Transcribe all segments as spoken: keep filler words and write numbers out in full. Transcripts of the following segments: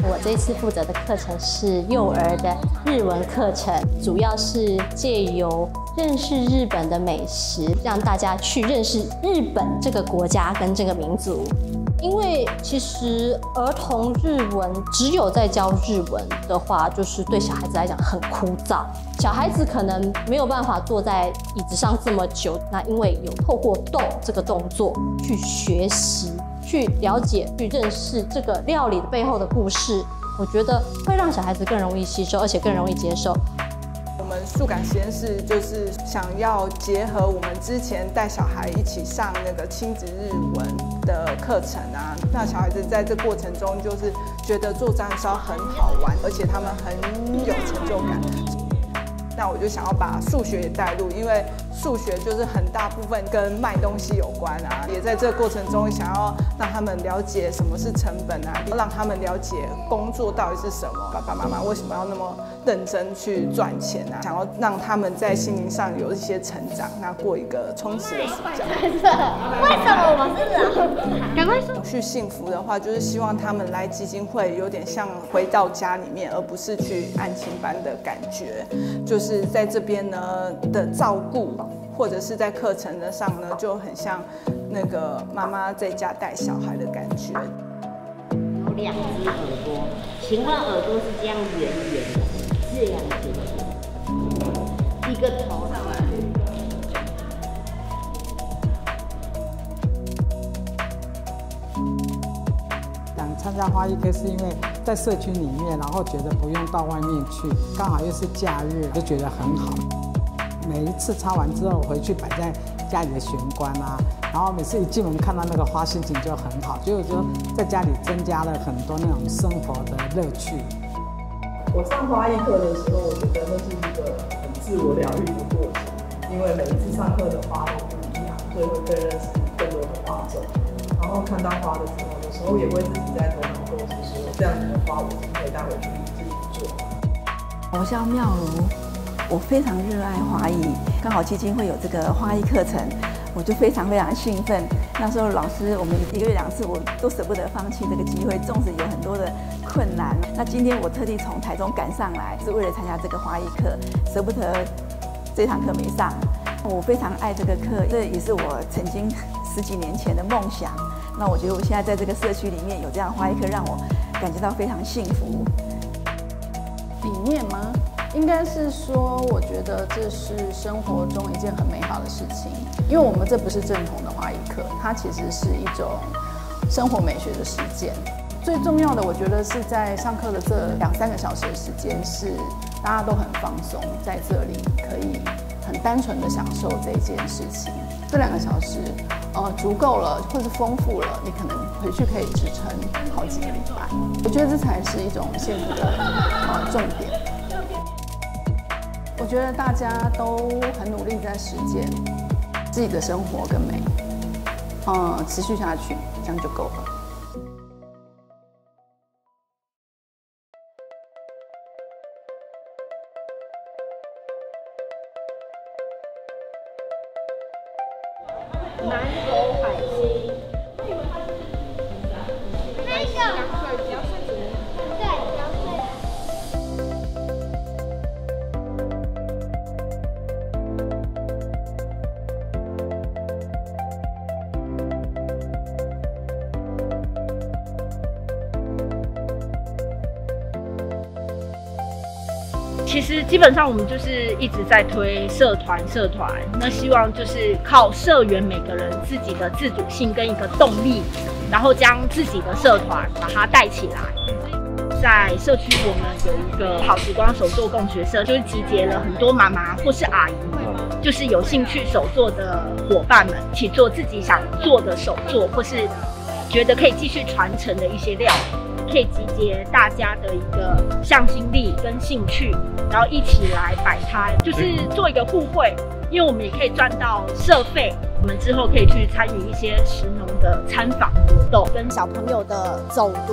我这次负责的课程是幼儿的日文课程，主要是借由认识日本的美食，让大家去认识日本这个国家跟这个民族。因为其实儿童日文只有在教日文的话，就是对小孩子来讲很枯燥。小孩子可能没有办法坐在椅子上这么久，那因为有透过动这个动作去学习、去了解、去认识这个料理的背后的故事，我觉得会让小孩子更容易吸收，而且更容易接受。 我们树感实验室就是想要结合我们之前带小孩一起上那个亲子日文的课程啊，那小孩子在这过程中就是觉得做章鱼烧很好玩，而且他们很有成就感。那我就想要把数学也带入，因为数学就是很大部分跟卖东西有关啊，也在这个过程中想要让他们了解什么是成本啊，让他们了解工作到底是什么，爸爸妈妈为什么要那么认真去赚钱啊，想要让他们在心灵上有一些成长，那过一个充实的暑假。 为什么我是人？赶快说。 永续幸福的话，就是希望他们来基金会有点像回到家里面，而不是去安亲班的感觉，就是在这边呢的照顾。或者是在课程的上呢，就很像那个妈妈在家带小孩的感觉。 有两只耳朵，请问耳朵是这样圆圆的，这样子的，一个头上来。 想参加花艺课是因为在社区里面，然后觉得不用到外面去，刚好又是假日，就觉得很好。每一次插完之后回去摆在家里的玄关啊，然后每次一进门看到那个花，心情就很好，所以我就在家里增加了很多那种生活的乐趣。 我上花艺课的时候，我觉得那是一个很自我疗愈的过程，因为每一次上课的花都不一样，所以会更认识更多的花种。然后看到花的时候，有时候也会自己在头脑构思说，这样子的花我是可以带回去自己做。 我叫妙如。我非常热爱花艺，刚好基金会有这个花艺课程，我就非常非常兴奋。那时候老师我们一个月两次，我都舍不得放弃这个机会，纵使有很多的困难。那今天我特地从台中赶上来，是为了参加这个花艺课，舍不得这堂课没上。我非常爱这个课，这也是我曾经十几年前的梦想。那我觉得我现在在这个社区里面有这样花艺课，让我感觉到非常幸福。 理念吗？应该是说，我觉得这是生活中一件很美好的事情，因为我们这不是正统的花艺课，它其实是一种生活美学的实践。最重要的，我觉得是在上课的这两三个小时的时间，是大家都很放松，在这里可以很单纯的享受这一件事情。这两个小时，呃，足够了，或是丰富了，你可能回去可以支撑好几个礼拜。我觉得这才是一种幸福的呃重点。我觉得大家都很努力在实践自己的生活跟美，嗯，持续下去，这样就够了。 南投海星，那个比较顺足，对，比较顺。 其实基本上我们就是一直在推社团，社团。那希望就是靠社员每个人自己的自主性跟一个动力，然后将自己的社团把它带起来。在社区，我们有一个好时光手作共学社，就是集结了很多妈妈或是阿姨，就是有兴趣手作的伙伴们，一起做自己想做的手作，或是觉得可以继续传承的一些料理。可以集结大家的一个向心力跟兴趣，然后一起来摆摊，就是做一个互惠，因为我们也可以赚到社费，我们之后可以去参与一些食农的参访活动， 跟小朋友的走读。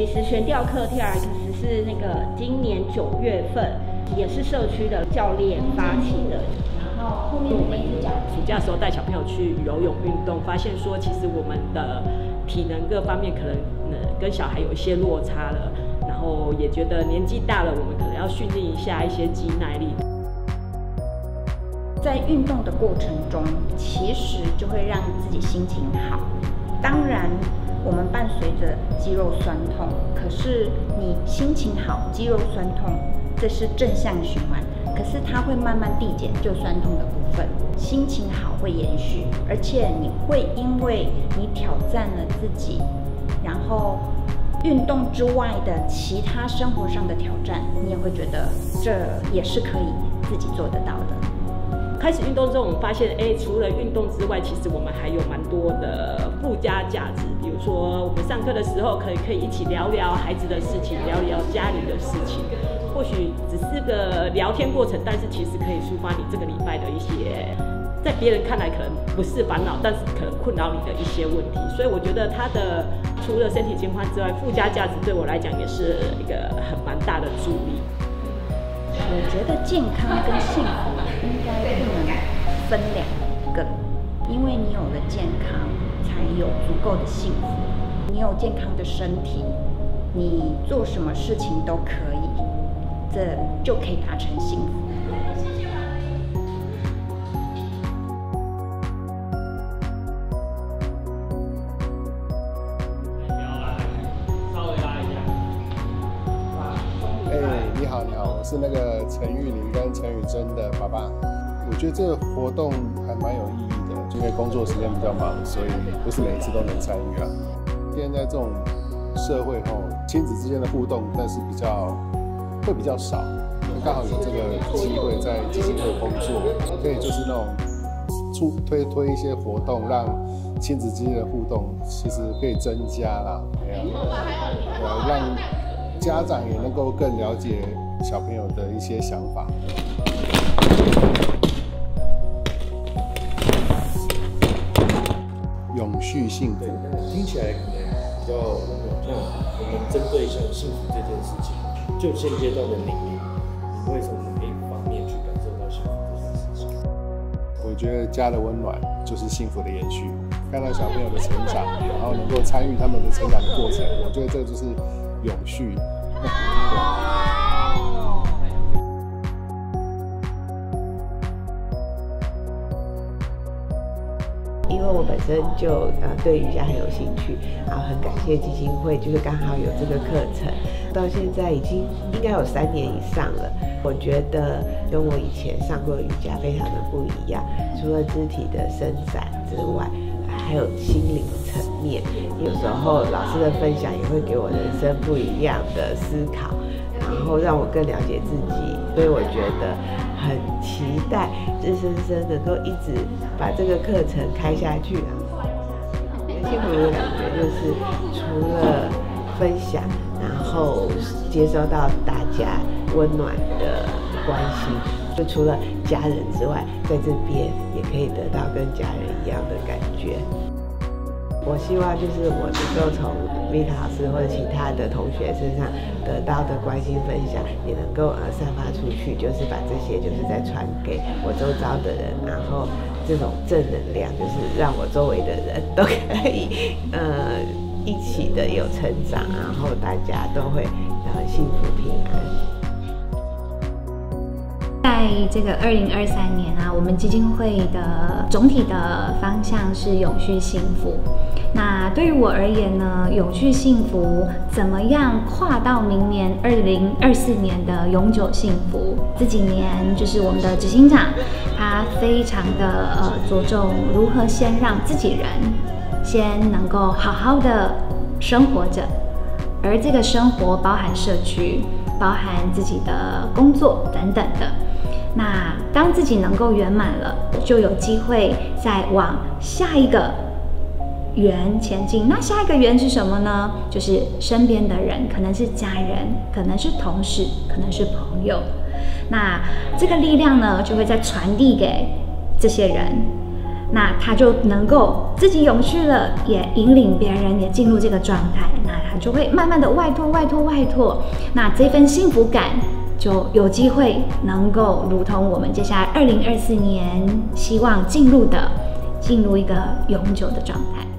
其实悬吊课 T R X 是那个今年九月份，也是社区的教练发起的。然后后面我们暑假的时候带小朋友去游泳运动，发现说其实我们的体能各方面可能呃跟小孩有一些落差了，然后也觉得年纪大了，我们可能要训练一下一些肌耐力。 在运动的过程中，其实就会让自己心情好。当然，我们伴随着肌肉酸痛，可是你心情好，肌肉酸痛，这是正向循环。可是它会慢慢递减旧酸痛的部分，心情好会延续，而且你会因为你挑战了自己，然后运动之外的其他生活上的挑战，你也会觉得这也是可以自己做得到的。 开始运动之后，我们发现，哎，除了运动之外，其实我们还有蛮多的附加价值。比如说，我们上课的时候，可以可以一起聊聊孩子的事情，聊聊家里的事情。或许只是个聊天过程，但是其实可以抒发你这个礼拜的一些，在别人看来可能不是烦恼，但是可能困扰你的一些问题。所以我觉得它的除了身体健康之外，附加价值对我来讲也是一个很蛮大的助力。 我觉得健康跟幸福应该不能分两个，因为你有了健康，才有足够的幸福。你有健康的身体，你做什么事情都可以，这就可以达成幸福。 是那个陈玉玲跟陈宇珍的爸爸。我觉得这个活动还蛮有意义的，因为工作时间比较忙，所以不是每一次都能参与啊。现在这种社会后，亲子之间的互动，但是比较会比较少。刚好有这个机会在基金会工作，可以就是那种出推推一些活动，让亲子之间的互动其实可以增加啦，呃，让家长也能够更了解小朋友的一些想法。永续幸福， 听起来可能比较像我们针对像幸福这件事情，就现阶段的你，你会从哪一方面去感受到幸福这件事情？ 我觉得家的温暖就是幸福的延续。看到小朋友的成长，然后能够参与他们的成长的过程，我觉得这就是永续。 因为我本身就呃对瑜伽很有兴趣，然后很感谢基金会，就是刚好有这个课程，到现在已经应该有三年以上了。我觉得跟我以前上过的瑜伽非常的不一样，除了肢体的伸展之外，还有心灵层面。有时候老师的分享也会给我人生不一样的思考，然后让我更了解自己。所以我觉得很期待日生生能够一直把这个课程开下去啊！幸福的感觉就是除了分享，然后接收到大家温暖的关心，就除了家人之外，在这边也可以得到跟家人一样的感觉。我希望就是我能够从米塔老师或者其他的同学身上得到的关心分享，也能够呃散发出去，就是把这些就是再传给我周遭的人，然后这种正能量就是让我周围的人都可以呃一起的有成长，然后大家都会呃幸福平安。 在这个二零二三年啊，我们基金会的总体的方向是永续幸福。那对于我而言呢，永续幸福怎么样跨到明年二零二四年的永久幸福？这几年就是我们的执行长，他非常的呃着重如何先让自己人先能够好好的生活着，而这个生活包含社区，包含自己的工作等等的。那当自己能够圆满了，就有机会再往下一个圆前进。那下一个圆是什么呢？就是身边的人，可能是家人，可能是同事，可能是朋友。那这个力量呢，就会再传递给这些人。 那他就能够自己永续了，也引领别人也进入这个状态，那他就会慢慢的外拓、外拓、外拓，那这份幸福感就有机会能够如同我们接下来二零二四年希望进入的，进入一个永久的状态。